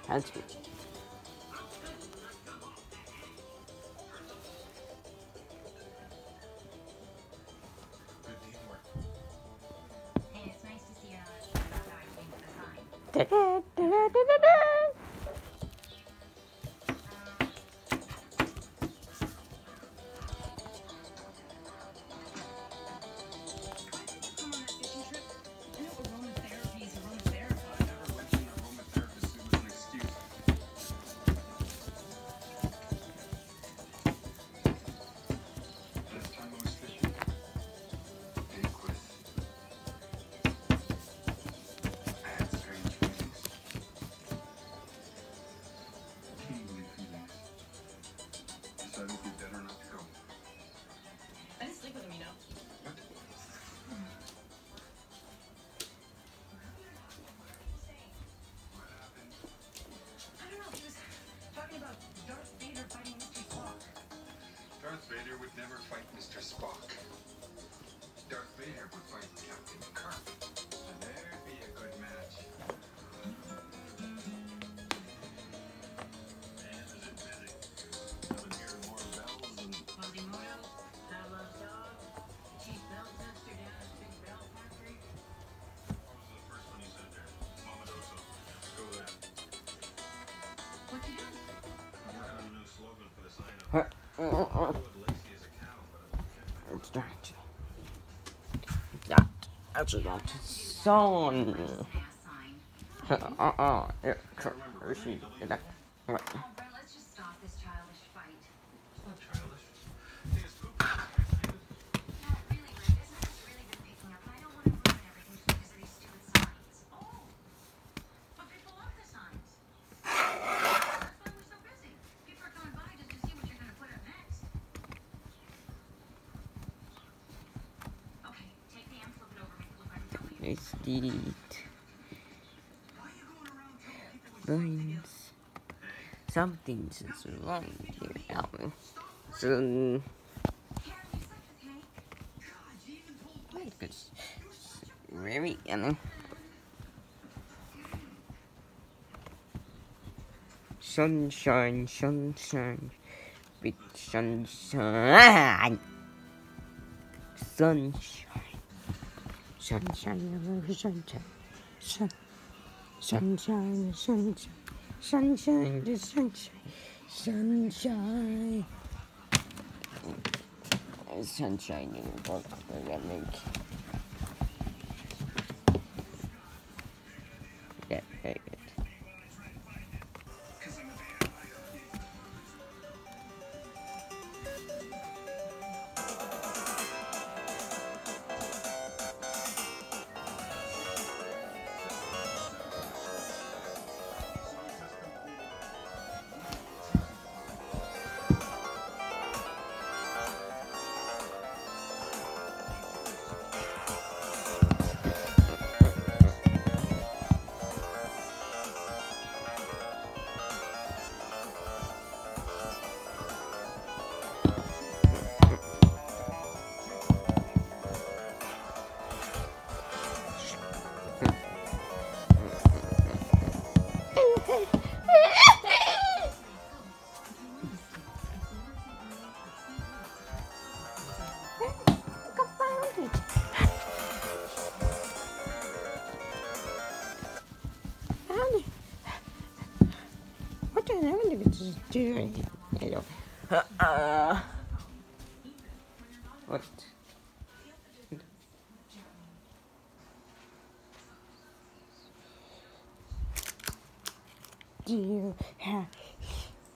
That's good. Hey, it's nice to see you're not about everything for the sign. Come on that fishing trip? I know aromatherapy is aromatherapy. I never mentioned aromatherapist. It was an excuse. Last time I was fishing, Dave quit. I had strange feelings. Tingly feelings. Decided it'd be better not to go. I didn't sleep with him, you know. What? What happened? I don't know. He was talking about Darth Vader fighting Mr. Spock. Darth Vader would never fight Mr. Spock. Darth Vader would fight Captain Kirk. And there'd be a good match. Man, is it busy. I've been hearing more bells and Quasimodo, I love dog, chief bell tester down at Big Bell Factory. what was the first one you said there? Momodoso. Go with that. What you doing? I'm working on a new slogan for the sign up. I know it lazy as a cow, but I'm It's dark. Yeah, actually not song. Fast sign. Yeah, she did that. Right. Oh, Brett, let's just stop this childish fight. It's not childish. I think it's poop. No, really, Rick, business has really been picking up, and I don't want to ruin everything just because of these stupid signs. Oh, but people love the signs. That's why we're so busy. People are coming by just to see what you're going to put up next. Okay, take the M, flip it over, make it look like a W. Let's delete Why are you going around telling people we lines. Something's wrong here, Alan. So, Karen, you suck with Hank. God, you even told it's very yellow. Sunshine, sunshine, big sunshine. Sunshine, sunshine, sunshine, sun, sunshine, sunshine, sunshine, the sunshine, sunshine. Sunshine in the book, I think. Yeah, very good. What the hell did you do? Hello. What? Do you have